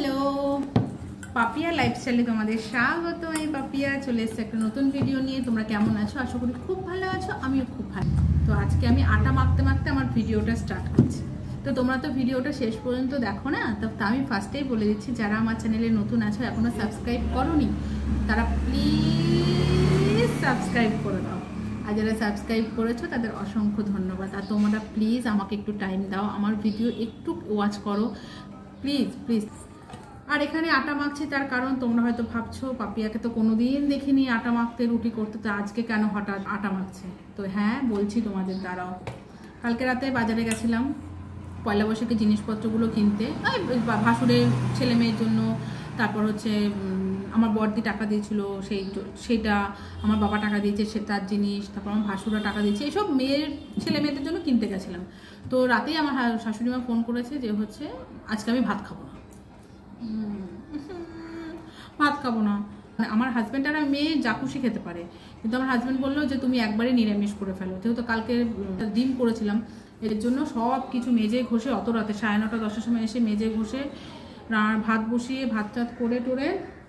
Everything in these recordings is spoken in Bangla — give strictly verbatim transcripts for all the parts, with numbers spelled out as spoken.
হ্যালো পাপিয়া লাইফস্টাইলে তোমাদের স্বাগত। আমি পাপিয়া চলে এসেছি একটা নতুন ভিডিও নিয়ে। তোমরা কেমন আছো? আশা করি খুব ভালো আছো, আমিও খুব ভালো। তো আজকে আমি আটা মাখতে মাখতে আমার ভিডিওটা স্টার্ট করছি। তো তোমরা তো ভিডিওটা শেষ পর্যন্ত দেখো না, তো আমি ফার্স্টেই বলে দিচ্ছি, যারা আমার চ্যানেলে নতুন আছো এখনো সাবস্ক্রাইব করোনি তারা প্লিজ সাবস্ক্রাইব করে দাও, আর যারা সাবস্ক্রাইব করেছো তাদের অসংখ্য ধন্যবাদ। আর তোমরা প্লিজ আমাকে একটু টাইম দাও, আমার ভিডিও একটু ওয়াচ করো প্লিজ প্লিজ। আর এখানে আটা মাখছি তার কারণ তোমরা হয়তো ভাবছো পাপিয়াকে তো কোনোদিন দেখিনি আটা মাখতে, রুটি করতে, তো আজকে কেন হঠাৎ আটা মাখছে। তো হ্যাঁ বলছি তোমাদের দ্বারাও, কালকে রাতে বাজারে গেছিলাম পয়লা বৈশাখের জিনিসপত্রগুলো কিনতে, ভাসুরের ছেলে মেয়ের জন্য, তারপর হচ্ছে আমার বড়দি টাকা দিয়েছিল সেই সেটা, আমার বাবা টাকা দিয়েছে সে তার জিনিস, তারপর আমার ভাসুরা টাকা দিয়েছে, এইসব মেয়ের ছেলে মেয়েদের জন্য কিনতে গেছিলাম। তো রাতেই আমার শাশুড়ি মা ফোন করেছে যে হচ্ছে আজকে আমি ভাত খাবো না, ভাত খাবো না। আমার হাজব্যান্ড আর মেয়ে যা খুশি খেতে পারে, কিন্তু আমার হাজব্যান্ড বললো যে তুমি একবারে নিরামিষ করে ফেলো। যেহেতু কালকে ডিম করেছিলাম, এর জন্য সব কিছু মেজে ঘষে অত রাতে সাড়ে নটা দশটার সময় এসে মেজে ঘষে ভাত বসিয়ে ভাত টাত করে টোরে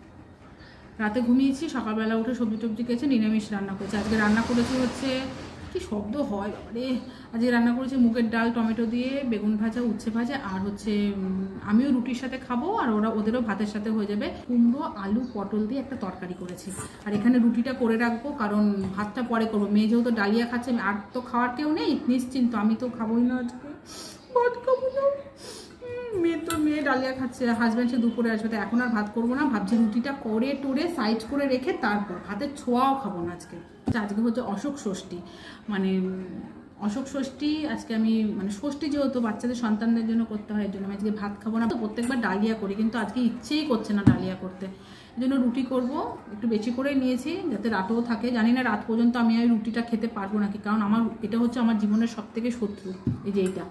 রাতে ঘুমিয়েছি। সকালবেলা উঠে সবজি টবজি কেছে নিরামিষ রান্না করেছি। আজকে রান্না করেছি হচ্ছে কি শব্দ হয় বাবারে, আজকে রান্না করেছি মুগের ডাল টমেটো দিয়ে, বেগুন ভাজা, উচ্ছে ভাজা, আর হচ্ছে আমিও রুটির সাথে খাবো আর ওরা ওদেরও ভাতের সাথে হয়ে যাবে। কুমড়ো আলু পটল দিয়ে একটা তরকারি করেছি। আর এখানে রুটিটা করে রাখবো কারণ ভাতটা পরে করবো। মেয়ে যেহেতু ডালিয়া খাচ্ছে, আর তো খাওয়ার কেউ নেই নিশ্চিন্ত, আমি তো খাবোই না আজকে, ভাত খাবো না। মেয়ে তো মেয়ে ডালিয়া খাচ্ছে, হাজব্যান্ড সে দুপুরে আসবে, তো এখন আর ভাত করবো না। ভাবছি রুটিটা করে টোরে সাইড করে রেখে তারপর ভাতের ছোঁয়াও খাবো না আজকে। আজকে হচ্ছে অশোক ষষ্ঠী, মানে অশোক ষষ্ঠী আজকে আমি, মানে ষষ্ঠী যেহেতু বাচ্চাদের সন্তানদের জন্য করতে হয়, এর জন্য আমি আজকে ভাত খাবো না। তো প্রত্যেকবার ডালিয়া করি, কিন্তু আজকে ইচ্ছেই করছে না ডালিয়া করতে, এই জন্য রুটি করব। একটু বেশি করে নিয়েছি যাতে রাতও থাকে। জানি না রাত পর্যন্ত আমি ওই রুটিটা খেতে পারবো নাকি, কারণ আমার এটা হচ্ছে আমার জীবনের সব থেকে শত্রু, এই যে এইটা।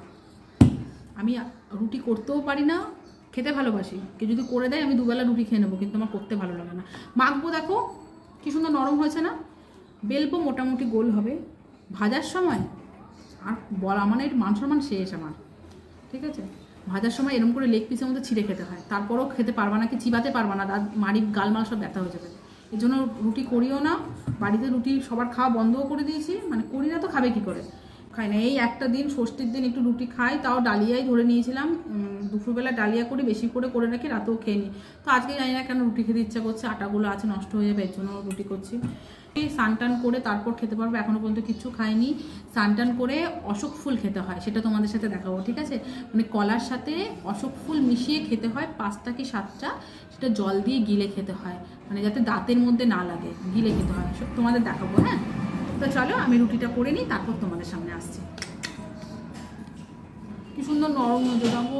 আমি রুটি করতেও পারি না, খেতে ভালোবাসি, কেউ যদি করে দেয় আমি দুবেলা রুটি খেয়ে নেবো, কিন্তু আমার করতে ভালো লাগে না। মাখবো দেখো কি সুন্দর নরম হয়েছে না, বেলবো মোটামুটি গোল হবে। ভাজার সময় আর বলা মানে মান সম্মান শেষ আমার, ঠিক আছে। ভাজার সময় এরকম করে লেগ পিসের মধ্যে ছিঁড়ে খেতে হয়, তারপরেও খেতে পারবা না, কি চিবাতে পারবা না, দাঁত মাড়ি গালমাল সব ব্যথা হয়ে যাবে। এই জন্য রুটি করিও না, বাড়িতে রুটি সবার খাওয়া বন্ধও করে দিয়েছি, মানে করি না তো খাবে কি করে, খাই না। এই একটা দিন ষষ্ঠীর দিন একটু রুটি খাই, তাও ডালিয়াই ধরে নিয়েছিলাম, দুপুরবেলা ডালিয়া করি, বেশি করে করে রাখি, রাতেও খেয়ে নিই। তো আজকে জানি না কেন রুটি খেতে ইচ্ছা করছে, আটাগুলো আছে নষ্ট হয়ে যাবে, এর জন্য রুটি করছি। স্নান করে তারপর খেতে পারবো, এখনো পর্যন্ত কিছু খাইনি। স্নান করে অশোক ফুল খেতে হয়, সেটা তোমাদের সাথে দেখাবো, ঠিক আছে। মানে কলার সাথে অশোক ফুল মিশিয়ে খেতে হয়, পাঁচটা কি সাতটা, সেটা জল দিয়ে গিলে খেতে হয়, মানে যাতে দাঁতের মধ্যে না লাগে, গিলে খেতে হয়, সব তোমাদের দেখাবো। হ্যাঁ তো চলো আমি রুটিটা করে নিই, তারপর তোমাদের সামনে আসছি। কি সুন্দর নরম হয়ে যাবো।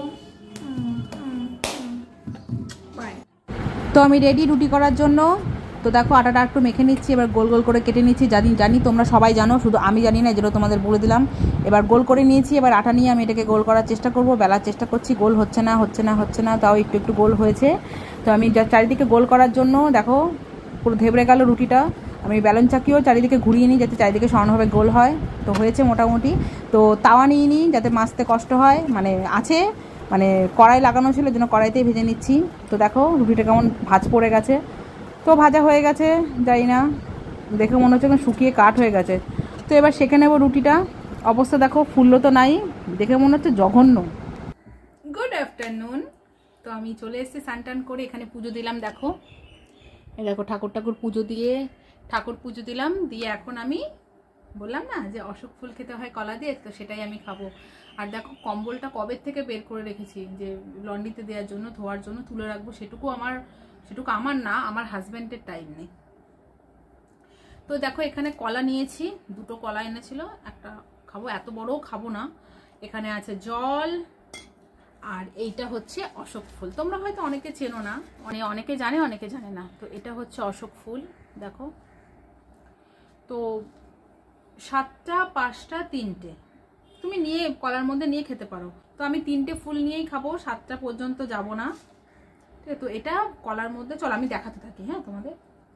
তো আমি রেডি রুটি করার জন্য। তো দেখো আটাটা একটু মেখে নিচ্ছি, এবার গোল গোল করে কেটে নিচ্ছি। জানি জানি তোমরা সবাই জানো, শুধু আমি জানি না, যেটা তোমাদের বলে দিলাম। এবার গোল করে নিয়েছি, এবার আটা নিয়ে আমি এটাকে গোল করার চেষ্টা করব, বেলার চেষ্টা করছি, গোল হচ্ছে না হচ্ছে না হচ্ছে না তাও একটু একটু গোল হয়েছে। তো আমি চারিদিকে গোল করার জন্য দেখো পুরো ধেবড়ে গেল রুটিটা, আমি ব্যালন চাকিও চারিদিকে ঘুরিয়ে নিই যাতে চারিদিকে সমানভাবে গোল হয়। তো হয়েছে মোটামুটি। তো তাওয়া নিয়ে নিই যাতে মাছতে কষ্ট হয়, মানে আছে, মানে কড়াই লাগানো ছিল, যেন কড়াইতেই ভেজে নিচ্ছি। তো দেখো রুটিটা কেমন ভাঁজ পড়ে গেছে, তো ভাজা হয়ে গেছে, যাই না দেখে মনে হচ্ছে শুকিয়ে কাঠ হয়ে গেছে। তো এবার সেঁকে নেবো রুটিটা। অবস্থা দেখো ফুললো তো নাই, দেখে মনে হচ্ছে জঘন্য। Good afternoon. তো আমি চলে এসেছি স্নান করে, এখানে পুজো দিলাম। দেখো এই দেখো ঠাকুর ঠাকুর পুজো দিয়ে, ঠাকুর পুজো দিলাম দিয়ে এখন আমি বললাম না যে অশোক ফুল খেতে হয় কলা দিয়ে, তো সেটাই আমি খাবো। আর দেখো কম্বলটা কবের থেকে বের করে রেখেছি যে লন্ড্রিতে দেওয়ার জন্য, ধোয়ার জন্য তুলে রাখবো, সেটুকু আমার সেটুকু আমার না, আমার হাজব্যান্ডের টাইম নেই। তো দেখো এখানে কলা নিয়েছি, দুটো কলা এনেছিল, একটা খাবো, এত বড়ও খাবো না। এখানে আছে জল, আর এইটা হচ্ছে অশোক ফুল। তোমরা হয়তো অনেকে চেনো না, অনেকে জানে অনেকে জানে না। তো এটা হচ্ছে অশোক ফুল, দেখো। তো সাতটা পাঁচটা তিনটে তুমি নিয়ে কলার মধ্যে নিয়ে খেতে পারো। তো আমি তিনটে ফুল নিয়েই খাবো, সাতটা পর্যন্ত যাব না, ঠিক আছে। তো এটা কলার মধ্যে, চল আমি দেখাতে থাকি। হ্যাঁ তোমাদের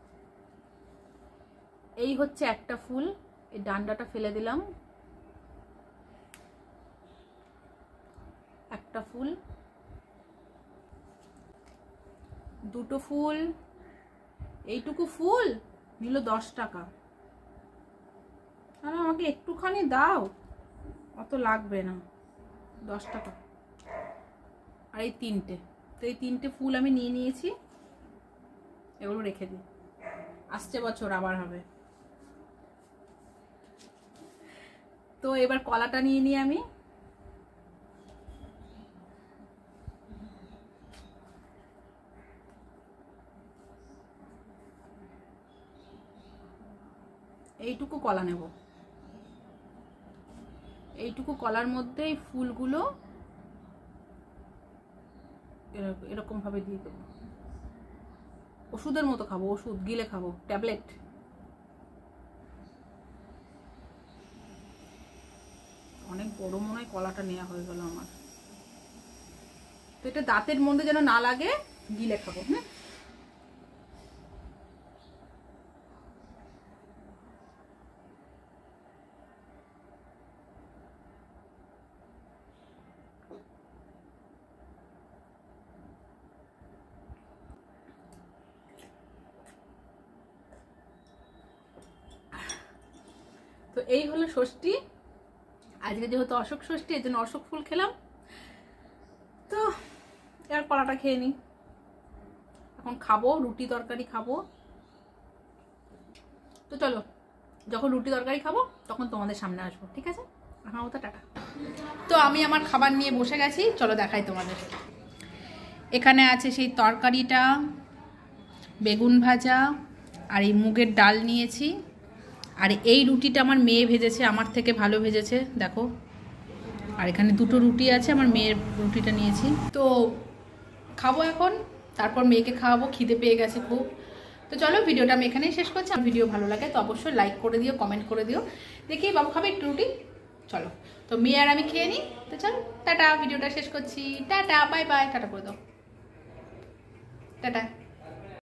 এই হচ্ছে একটা ফুল, এই ডান্ডাটা ফেলে দিলাম, একটা ফুল, দুটো ফুল, এইটুকু ফুল নিল দশ টাকা। আর আমাকে একটুখানি দাও, অত লাগবে না, দশ টাকা। আর এই তিনটে, তো এই তিনটে ফুল আমি নিয়ে নিয়েছি, এগুলো রেখে দিই, আসছে বছর আবার হবে। তো এবার কলাটা নিয়ে নিই আমি। এইটুকু কলা নেব, এইটুকু কলার মধ্যে এই ফুলগুলো এরকম ভাবে দিয়ে দেবো। ওষুধের মতো খাবো, ওষুধ গিলে খাবো, ট্যাবলেট। অনেক বড় মনে হয় কলাটা নেওয়া হয়ে গেল আমার। তো এটা দাঁতের মধ্যে যেন না লাগে, গিলে খাবো। হ্যাঁ, তো এই হলো ষষ্ঠী। আজকে যেহেতু অশোক ষষ্ঠী, এর জন্য অশোক ফুল খেলাম। তো এবার কলাটা খেয়ে নিই, এখন খাবো রুটি তরকারি খাবো। তো চলো, যখন রুটি তরকারি খাবো তখন তোমাদের সামনে আসবো, ঠিক আছে? এখন তো টাটা। তো আমি আমার খাবার নিয়ে বসে গেছি, চলো দেখাই তোমাদের। এখানে আছে সেই তরকারিটা, বেগুন ভাজা, আর এই মুগের ডাল নিয়েছি। আর এই রুটিটা আমার মেয়ে ভেজেছে, আমার থেকে ভালো ভেজেছে, দেখো। আর এখানে দুটো রুটি আছে, আমার মেয়ের রুটিটা নিয়েছি। তো খাবো এখন, তারপর মেয়েকে খাওয়াবো, খিদে পেয়ে গেছে খুব। তো চলো, ভিডিওটা আমি এখানেই শেষ করছি। আমার ভিডিও ভালো লাগে তো অবশ্যই লাইক করে দিও, কমেন্ট করে দিও। দেখি বাবু খাবে একটু রুটি, চলো। তো মেয়ে আর আমি খেয়ে নিই। তো চলো, টাটা, ভিডিওটা শেষ করছি। টাটা, বাই বাই, টাটা করে দাও, টাটা।